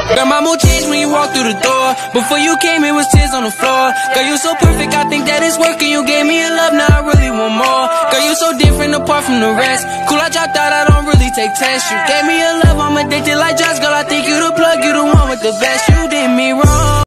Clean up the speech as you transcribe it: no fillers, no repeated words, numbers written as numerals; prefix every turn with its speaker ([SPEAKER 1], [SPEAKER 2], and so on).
[SPEAKER 1] Girl, my mood changed when you walked through the door. Before you came, it was tears on the floor. Girl, you so perfect, I think that it's working. You gave me a love, now I really want more. Girl, you so different apart from the rest. Cool, I dropped out, I don't really take tests. You gave me a love, I'm addicted like drugs. Girl, I think you the plug, you the one with the best. You did me wrong.